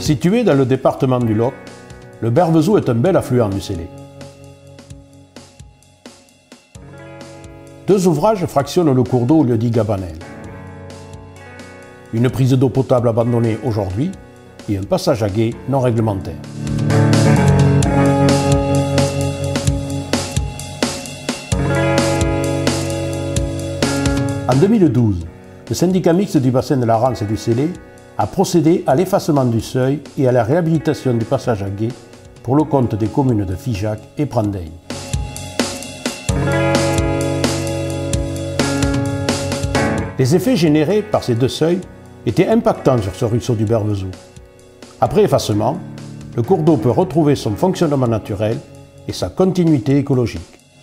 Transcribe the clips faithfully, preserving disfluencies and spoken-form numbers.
Situé dans le département du Lot, le Bervezeau est un bel affluent du Célé. Deux ouvrages fractionnent le cours d'eau au lieu-dit Gabanel. Une prise d'eau potable abandonnée aujourd'hui et un passage à gué non réglementaire. En deux mille douze, le syndicat mixte du bassin de la Rance et du Célé a procédé à l'effacement du seuil et à la réhabilitation du passage à gué pour le compte des communes de Figeac et Prandeigne. Les effets générés par ces deux seuils étaient impactants sur ce ruisseau du Bervezeau. Après effacement, le cours d'eau peut retrouver son fonctionnement naturel et sa continuité écologique.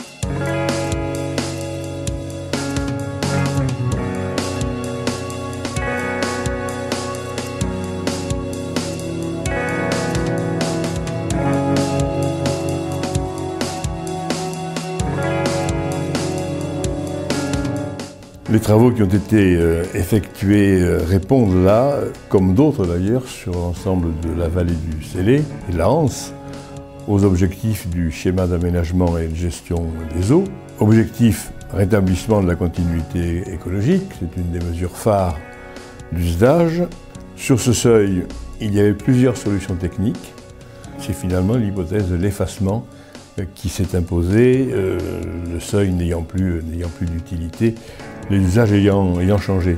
Les travaux qui ont été effectués répondent là, comme d'autres d'ailleurs, sur l'ensemble de la vallée du Célé et de la Hanse, aux objectifs du schéma d'aménagement et de gestion des eaux. Objectif rétablissement de la continuité écologique, c'est une des mesures phares du S D A G. Sur ce seuil, il y avait plusieurs solutions techniques. C'est finalement l'hypothèse de l'effacement qui s'est imposée, euh, le seuil n'ayant plus, n'ayant plus d'utilité, les usages ayant, ayant changé.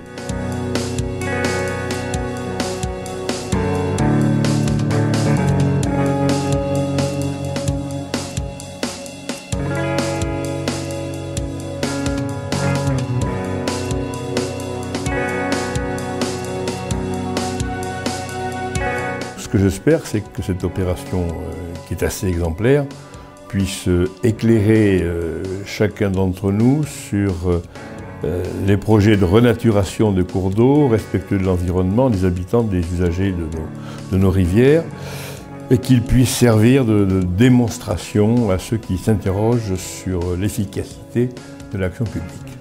Ce que j'espère, c'est que cette opération, euh, qui est assez exemplaire, puisse éclairer euh, chacun d'entre nous sur euh, les projets de renaturation de cours d'eau, respectueux de l'environnement, des habitants, des usagers de nos, de nos rivières, et qu'il puisse servir de, de démonstration à ceux qui s'interrogent sur l'efficacité de l'action publique.